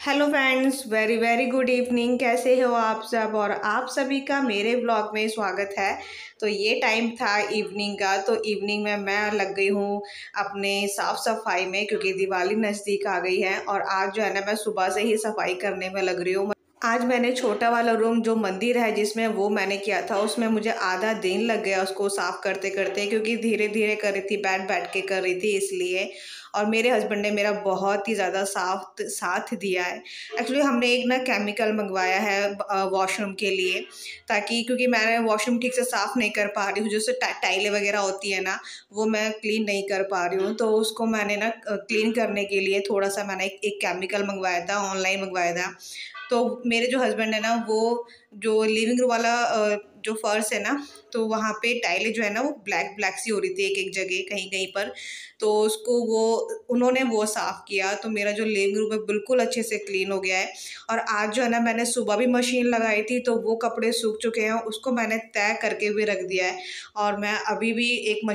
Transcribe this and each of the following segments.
Hello friends, very very good evening. कैसे हो आप सब? और आप सभी का मेरे ब्लॉग में स्वागत है। तो ये टाइम था इवनिंग का, तो इवनिंग में मैं लग गई हूँ अपने साफ़ सफाई में, क्योंकि दिवाली नज़दीक आ गई है। और आज जो है ना, मैं सुबह से ही सफाई करने में लग रही हूँ। आज मैंने छोटा वाला रूम, जो मंदिर है जिसमें, वो मैंने किया था। उसमें मुझे आधा दिन लग गया उसको साफ़ करते करते, क्योंकि धीरे धीरे कर रही थी, बैठ बैठ के कर रही थी इसलिए। और मेरे हस्बैंड ने मेरा बहुत ही ज़्यादा साथ दिया है। एक्चुअली हमने एक ना केमिकल मंगवाया है वॉशरूम के लिए, ताकि, क्योंकि मैं वॉशरूम ठीक से साफ़ नहीं कर पा रही हूँ, जैसे टाइलें वगैरह होती है ना, वो मैं क्लीन नहीं कर पा रही हूँ। तो उसको मैंने ना क्लीन करने के लिए थोड़ा सा मैंने एक केमिकल मंगवाया था, ऑनलाइन मंगवाया था। तो मेरे जो हस्बैंड है ना, वो जो लिविंग रूम वाला जो फर्श है ना, तो वहाँ पे टाइलें जो है ना, वो ब्लैक ब्लैक सी हो रही थी एक एक जगह, कहीं कहीं पर। तो उसको वो उन्होंने वो साफ़ किया, तो मेरा जो लिविंग रूम है बिल्कुल अच्छे से क्लीन हो गया है। और आज जो है ना, मैंने सुबह भी मशीन लगाई थी, तो वो कपड़े सूख चुके हैं, उसको मैंने तय करके भी रख दिया है। और मैं अभी भी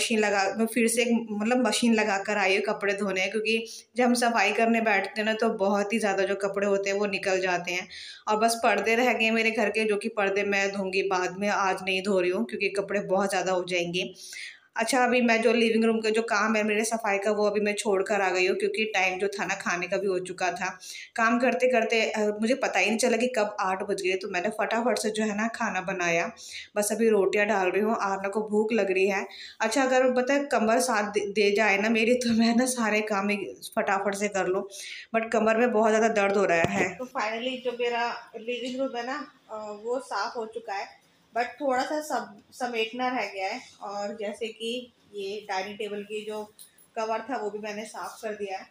मैं फिर से एक मतलब मशीन लगा कर आई हूँ कपड़े धोने, क्योंकि जब हम सफाई करने बैठते हैं ना, तो बहुत ही ज़्यादा जो कपड़े होते हैं वो निकल जाते हैं। और बस पर्दे रह गए मेरे घर के, जो कि पर्दे मैं धोंगी बाद में, आज नहीं धो रही हूँ क्योंकि कपड़े बहुत ज़्यादा हो जाएंगे। अच्छा, अभी मैं जो लिविंग रूम का जो काम है मेरे सफाई का, वो अभी मैं छोड़ कर आ गई हूँ, क्योंकि टाइम जो था ना, खाने का भी हो चुका था। काम करते करते मुझे पता ही नहीं चला कि कब 8 बज गए। तो मैंने फटाफट से जो है ना खाना बनाया। बस अभी रोटियां डाल रही हूँ, आरना को भूख लग रही है। अच्छा, अगर पता है कमर साथ दे जाए ना मेरी, तो मैं ना सारे काम ही फटाफट से कर लूँ, बट कमर में बहुत ज़्यादा दर्द हो रहा है। तो फाइनली जो मेरा लिविंग रूम है ना, वो साफ़ हो चुका है, बट थोड़ा सा समेटना रह गया है। और जैसे कि ये डाइनिंग टेबल की जो कवर था, वो भी मैंने साफ़ कर दिया है।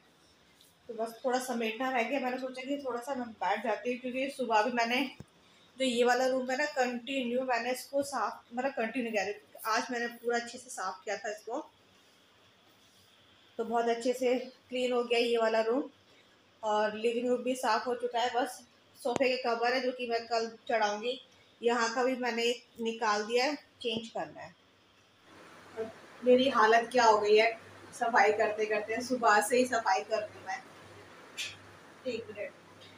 तो बस थोड़ा समेटना रह गया। मैंने सोचा कि थोड़ा सा मैं बैठ जाती हूँ, क्योंकि सुबह भी मैंने जो ये वाला रूम है ना, कंटिन्यू मैंने इसको साफ, मतलब कंटिन्यू कह रही, आज मैंने पूरा अच्छे से साफ़ किया था इसको। तो बहुत अच्छे से क्लीन हो गया ये वाला रूम। और लिविंग रूम भी साफ़ हो चुका है। बस सोफे के कवर है, जो कि मैं कल चढ़ाऊँगी। यहाँ का भी मैंने निकाल दिया है, चेंज करना है। और मेरी हालत क्या हो गई है सफाई करते करते, सुबह से ही सफाई कर रही हूँ मैं। एक मिनट,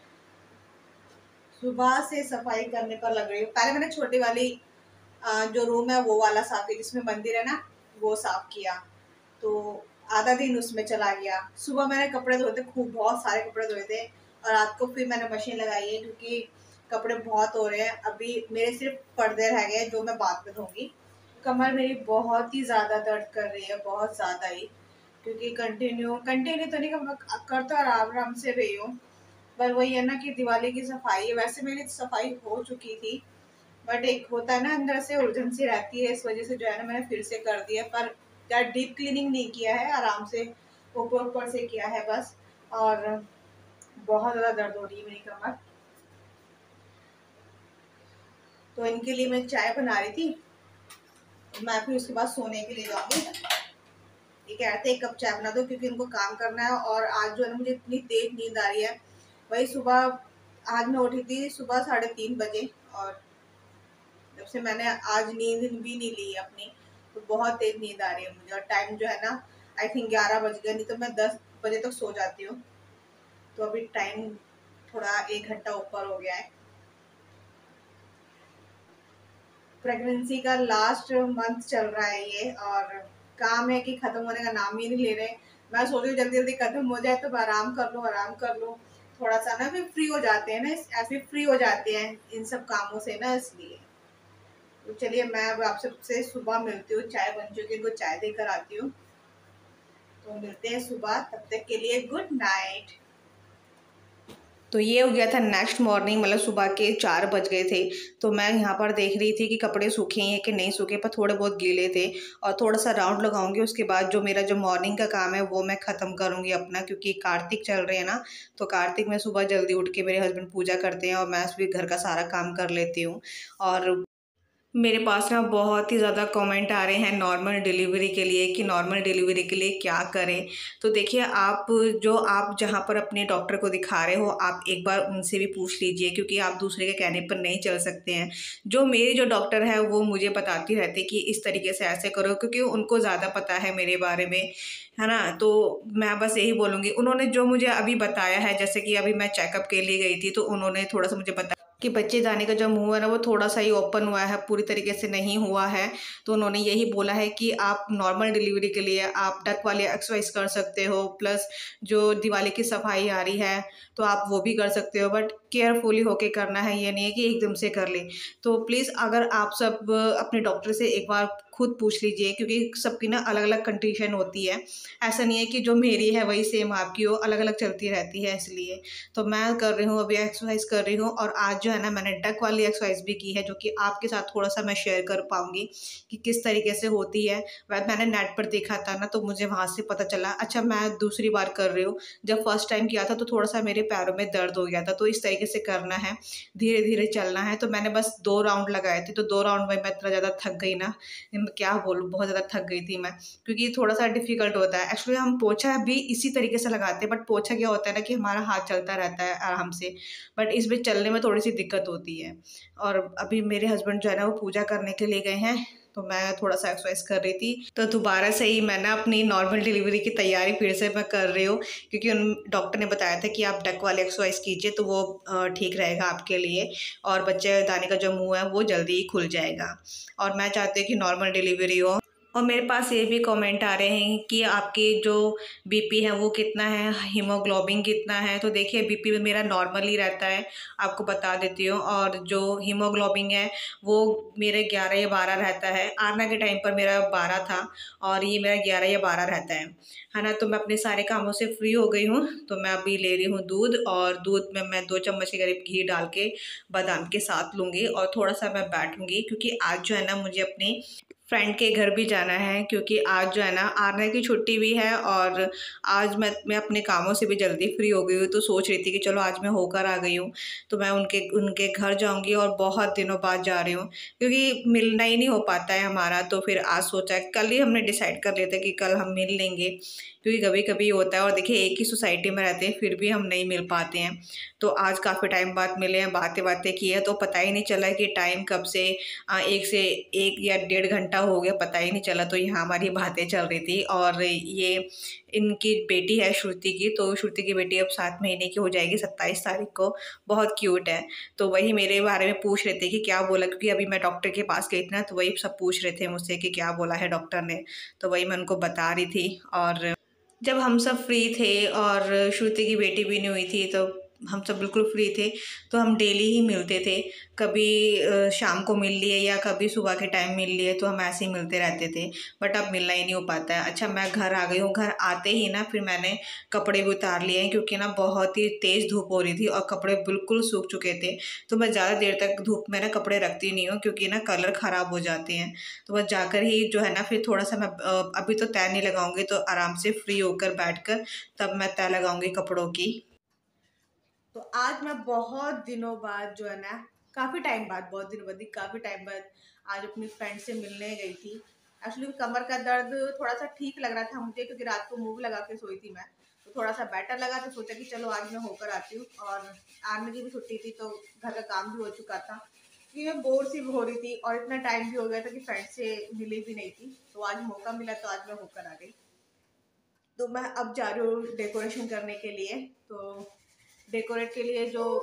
सुबह से सफाई करने पर लग रही हूँ। पहले मैंने छोटी वाली जो रूम है वो वाला साफ किया, जिसमें मंदिर है ना, वो साफ किया। तो आधा दिन उसमें चला गया। सुबह मैंने कपड़े धोए थे, खूब बहुत सारे कपड़े धोए थे। और रात को फिर मैंने मशीन लगाई है, क्योंकि कपड़े बहुत हो रहे हैं। अभी मेरे सिर्फ पर्दे रह गए, जो मैं बाद में धोऊंगी। कमर मेरी बहुत ही ज़्यादा दर्द कर रही है, बहुत ज़्यादा ही, क्योंकि कंटिन्यू कंटिन्यू तो नहीं, कर तो आराम आराम से रही हूँ। पर वही है ना कि दिवाली की सफाई है। वैसे मेरी सफाई हो चुकी थी, बट एक होता है ना, अंदर से उलझन सी रहती है, इस वजह से जो है ना, मैंने फिर से कर दिया। पर क्या डीप क्लीनिंग नहीं किया है, आराम से ऊपर ऊपर से किया है बस। और बहुत ज़्यादा दर्द हो रही है मेरी कमर। तो इनके लिए मैं चाय बना रही थी। मैं फिर उसके बाद सोने के लिए जाऊँगी। ये कह रहे थे 1 कप चाय बना दो, क्योंकि उनको काम करना है। और आज जो है ना, मुझे इतनी तेज नींद आ रही है। वही सुबह, आज मैं उठी थी सुबह 3:30 बजे। और जब से मैंने आज नींद भी नहीं ली अपनी, तो बहुत तेज नींद आ रही है मुझे। और टाइम जो है ना, आई थिंक 11 बज गए, नहीं तो मैं 10 बजे तक सो जाती हूँ। तो अभी टाइम थोड़ा 1 घंटा ऊपर हो गया है। प्रेगनेंसी का लास्ट मंथ चल रहा है ये, और काम है कि ख़त्म होने का नाम ही नहीं ले रहे। मैं सोच रही हूँ जल्दी जल्दी ख़त्म हो जाए, तो मैं आराम कर लूँ, आराम कर लूँ। थोड़ा सा ना फिर फ्री हो जाते हैं ना, ऐसे फ्री हो जाते हैं इन सब कामों से ना, इसलिए। तो चलिए, मैं अब आपसे सुबह मिलती हूँ। चाय बन चुकी है, इनको चाय देकर आती हूँ। तो मिलते हैं सुबह, तब तक के लिए गुड नाइट। तो ये हो गया था नेक्स्ट मॉर्निंग, मतलब सुबह के 4 बज गए थे। तो मैं यहाँ पर देख रही थी कि कपड़े सूखे हैं कि नहीं सूखे, पर थोड़े बहुत गीले थे। और थोड़ा सा राउंड लगाऊंगी, उसके बाद जो मेरा जो मॉर्निंग का काम है वो मैं ख़त्म करूँगी अपना, क्योंकि कार्तिक चल रहे हैं ना। तो कार्तिक में सुबह जल्दी उठ के मेरे हस्बैंड पूजा करते हैं, और मैं भी घर का सारा काम कर लेती हूँ। और मेरे पास ना बहुत ही ज़्यादा कमेंट आ रहे हैं नॉर्मल डिलीवरी के लिए कि नॉर्मल डिलीवरी के लिए क्या करें। तो देखिए, आप जहाँ पर अपने डॉक्टर को दिखा रहे हो, आप एक बार उनसे भी पूछ लीजिए, क्योंकि आप दूसरे के कहने पर नहीं चल सकते हैं। जो डॉक्टर है वो मुझे बताती रहती है कि इस तरीके से ऐसे करो, क्योंकि उनको ज़्यादा पता है मेरे बारे में, है ना? तो मैं बस यही बोलूँगी, उन्होंने जो मुझे अभी बताया है, जैसे कि अभी मैं चेकअप के लिए गई थी, तो उन्होंने थोड़ा-सा मुझे बताया कि बच्चे दानी का जो मुँह है ना वो थोड़ा-सा ही ओपन हुआ है, पूरी तरीके से नहीं हुआ है। तो उन्होंने यही बोला है कि आप नॉर्मल डिलीवरी के लिए आप डक वाली एक्सरसाइज कर सकते हो, प्लस जो दिवाली की सफाई आ रही है, तो आप वो भी कर सकते हो, बट केयरफुली होके करना है, ये नहीं है कि एकदम से कर लें। तो प्लीज़ अगर आप सब अपने डॉक्टर से एक बार खुद पूछ लीजिए, क्योंकि सबकी ना अलग-अलग कंडीशन होती है। ऐसा नहीं है कि जो मेरी है वही सेम आपकी हो, अलग-अलग चलती रहती है इसलिए। तो मैं कर रही हूँ, अभी एक्सरसाइज कर रही हूँ, और आज जो है ना मैंने डक वाली एक्सरसाइज भी की है, जो कि आपके साथ थोड़ा-सा मैं शेयर कर पाऊँगी कि किस तरीके से होती है। वह मैंने नेट पर देखा था ना, तो मुझे वहाँ से पता चला। अच्छा, मैं दूसरी बार कर रही हूँ, जब फर्स्ट टाइम किया था तो थोड़ा-सा मेरे पैरों में दर्द हो गया था, तो इस तरीके से करना है, धीरे-धीरे चलना है। तो मैंने बस 2 राउंड लगाए थे, तो 2 राउंड में मैं इतना ज़्यादा थक गई ना, क्या बोलूँ, बहुत ज़्यादा थक गई थी मैं, क्योंकि थोड़ा-सा डिफ़िकल्ट होता है। एक्चुअली हम पोछा भी इसी तरीके से लगाते हैं, बट पोछा क्या होता है ना कि हमारा हाथ चलता रहता है आराम से, बट इसमें चलने में थोड़ी-सी दिक्कत होती है। और अभी मेरे हस्बैंड जो है ना वो पूजा करने के लिए गए हैं, तो मैं थोड़ा-सा एक्सरसाइज कर रही थी। तो दोबारा से ही मैं ना अपनी नॉर्मल डिलीवरी की तैयारी फिर से मैं कर रही हूँ, क्योंकि उन डॉक्टर ने बताया था कि आप डक वाली एक्सरसाइज कीजिए, तो वो ठीक रहेगा आपके लिए, और बच्चेदानी का जो मुँह है वो जल्दी ही खुल जाएगा। और मैं चाहती हूँ कि नॉर्मल डिलीवरी हो। और मेरे पास ये भी कमेंट आ रहे हैं कि आपकी जो बीपी है वो कितना है, हीमोग्लोबिन कितना है। तो देखिए, बीपी मेरा नॉर्मल ही रहता है, आपको बता देती हूँ, और जो हीमोग्लोबिन है वो मेरे 11 या 12 रहता है। आरना के टाइम पर मेरा 12 था, और ये मेरा 11 या 12 रहता है ना? तो मैं अपने सारे कामों से फ्री हो गई हूँ, तो मैं अभी ले रही हूँ दूध, और दूध में मैं 2 चम्मच के करीब घी डाल के बादाम के साथ लूँगी, और थोड़ा-सा मैं बैठूँगी, क्योंकि आज जो है ना मुझे अपनी फ्रेंड के घर भी जाना है, क्योंकि आज जो है ना आरना की छुट्टी भी है, और आज मैं अपने कामों से भी जल्दी फ्री हो गई हूँ, तो सोच रही थी कि चलो आज मैं होकर आ गई हूँ, तो मैं उनके उनके घर जाऊँगी, और बहुत दिनों बाद जा रही हूँ, क्योंकि मिलना ही नहीं हो पाता है हमारा। तो फिर आज सोचा है, कल ही हमने डिसाइड कर लिया था कि कल हम मिल लेंगे, क्योंकि कभी-कभी होता है, और देखिए एक ही सोसाइटी में रहते हैं फिर भी हम नहीं मिल पाते हैं। तो आज काफ़ी टाइम बाद मिले हैं, बातें-बातें की हैं, तो पता ही नहीं चला कि टाइम कब से 1 से 1 या डेढ़ घंटा हो गया, पता ही नहीं चला। तो यहाँ हमारी बातें चल रही थी, और ये इनकी बेटी है श्रुति की, तो श्रुति की बेटी अब 7 महीने की हो जाएगी 27 तारीख को, बहुत क्यूट है। तो वही मेरे बारे में पूछ रहे थे कि क्या बोला, क्योंकि अभी मैं डॉक्टर के पास गई थी ना, तो वही सब पूछ रहे थे मुझसे कि क्या बोला है डॉक्टर ने, तो वही मैं उनको बता रही थी। और जब हम सब फ्री थे और श्रुति की बेटी भी नहीं हुई थी, तो हम सब बिल्कुल फ्री थे, तो हम डेली ही मिलते थे। कभी शाम को मिल लिए, या कभी सुबह के टाइम मिल लिए, तो हम ऐसे ही मिलते रहते थे, बट अब मिलना ही नहीं हो पाता है। अच्छा, मैं घर आ गई हूँ, घर आते ही ना फिर मैंने कपड़े भी उतार लिए हैं, क्योंकि ना बहुत ही तेज़ धूप हो रही थी और कपड़े बिल्कुल सूख चुके थे। तो मैं ज़्यादा देर तक धूप में ना कपड़े रखती नहीं हूँ, क्योंकि ना कलर ख़राब हो जाते हैं। तो बस जाकर ही जो है ना फिर थोड़ा-सा मैं अभी तो तह नहीं लगाऊँगी, तो आराम से फ्री होकर बैठकर तब मैं तह लगाऊँगी कपड़ों की। तो आज मैं बहुत दिनों बाद जो है ना, काफ़ी टाइम बाद, बहुत दिनों बाद नहीं, काफ़ी टाइम बाद आज अपनी फ्रेंड से मिलने गई थी। एक्चुअली कमर का दर्द थोड़ा-सा ठीक लग रहा था मुझे, क्योंकि रात को मूव लगा के सोई थी मैं। तो थोड़ा-सा बेटर लगा, तो सोचा कि चलो आज मैं होकर आती हूँ, और आने की भी छुट्टी थी, तो घर का काम भी हो चुका था। क्योंकि मैं बोर सी हो रही थी, और इतना टाइम भी हो गया था कि फ्रेंड से मिली भी नहीं थी। तो आज मौका मिला, तो आज मैं होकर आ गई। तो मैं अब जा रही हूँ डेकोरेशन करने के लिए। तो डेकोरेट के लिए जो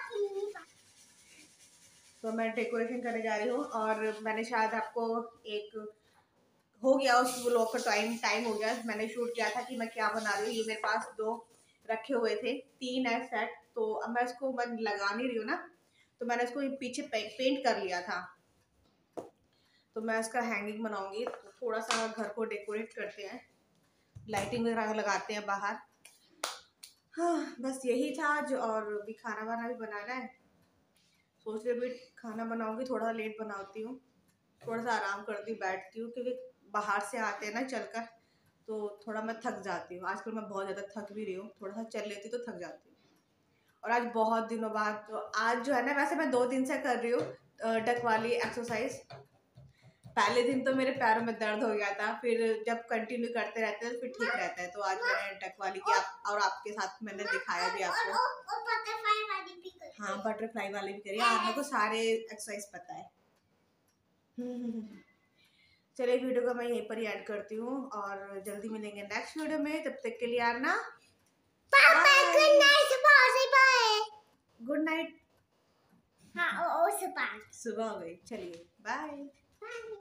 तो मैं डेकोरेशन करने जा रही हूँ, और मैंने शायद आपको एक हो गया उस व्लॉग का टाइम हो गया, मैंने शूट किया था कि मैं क्या बना रही हूँ। ये मेरे पास 2 रखे हुए थे, 3 है सेट, तो अब मैं लगा नहीं रही हूँ ना, तो मैंने इसको पीछे पेंट कर लिया था। तो मैं इसका हैंगिंग बनाऊंगी, तो थोड़ा सा घर को डेकोरेट करते हैं, लाइटिंग वगैरह लगाते हैं बाहर। हाँ, बस यही था आज, और भी खाना वाना भी बनाना है। सोच रही अभी खाना बनाऊंगी, थोड़ा लेट बनाती हूँ, थोड़ा सा आराम करती हूँ, बैठती हूँ, क्योंकि बाहर से आते हैं ना चलकर, तो थोड़ा मैं थक जाती हूँ। आजकल मैं बहुत ज़्यादा थक भी रही हूँ, थोड़ा सा चल लेती तो थक जाती हूँ। और आज बहुत दिनों बाद, तो आज जो है ना, वैसे मैं 2 दिन से कर रही हूँ, डक वाली एक्सरसाइज। पहले दिन तो मेरे पैरों में दर्द हो गया था, फिर जब कंटिन्यू करते रहते हैं तो फिर ठीक रहता है। तो आज मैंने डक वाली की और आपके साथ मैंने दिखाया भी आपको। और बटरफ्लाई वाली भी करी। हाँ, बटरफ्लाई वाली भी करी। आप मेरे को सारे एक्सरसाइज पता है। चलिए, वीडियो को मैं यहीं पर ही ऐड करती हूँ और जल्दी मिलेंगे नेक्स्ट वीडियो में। तब तक के लिए Aarna, good night. Good night. हाँ, सुबह सुबह हो गई। चलिए बाय।